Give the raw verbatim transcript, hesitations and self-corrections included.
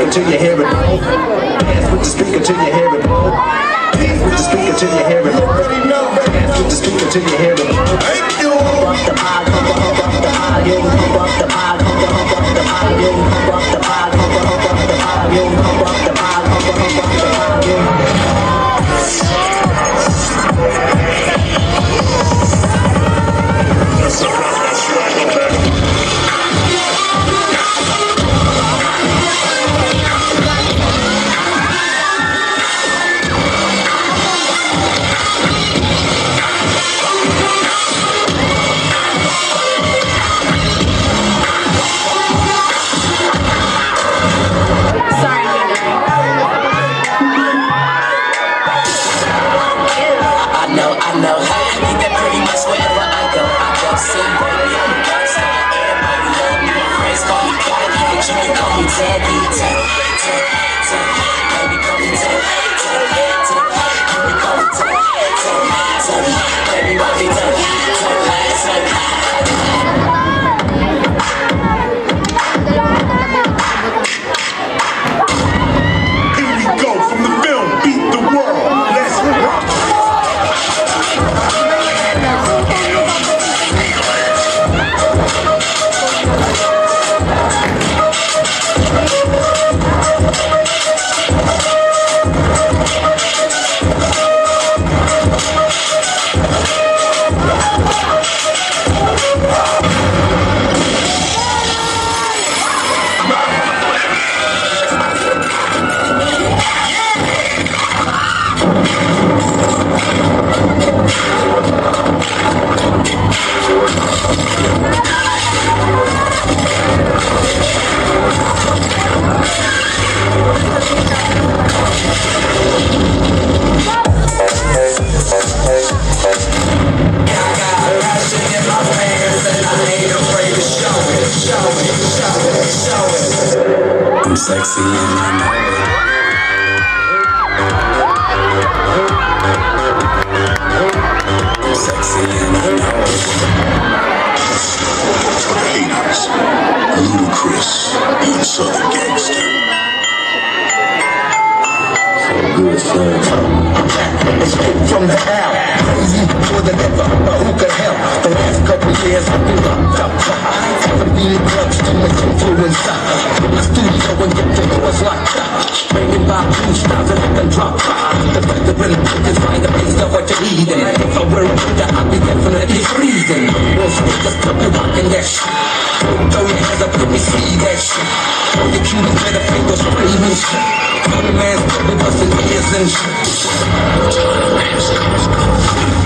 speaker till you hear it. Dance with the speaker till you hear it. Dance with the speaker till you hear it. Dance with the speaker till you hear it. Hump up the pod, hump up, hump up the pod, yo, hump up the pod, hump up, hump up the pod, yo, hump up the pod, hump up, hump up the pod, yo, hump up the pod, hump up, hump up the pod, yo. I'm sexy and I know it. I'm sexy and I know it. For the haters, Ludacris and Southern Gangster. So good, son. Escape from the hell, crazy more than ever, but who could help? The last couple years I've been locked up. Seven beating drugs, too much influence. In the studio and get the doors locked up. Bringing by blue stars and let them drop. The veteran is find the base of what you're eating. If I were a leader, I'd be definitely freezing. Wall Street just took me rocking that shit. Throw your hands up, let me see that shit. All the cuties better fingers screaming shit. All the man's probably busting ears and shit.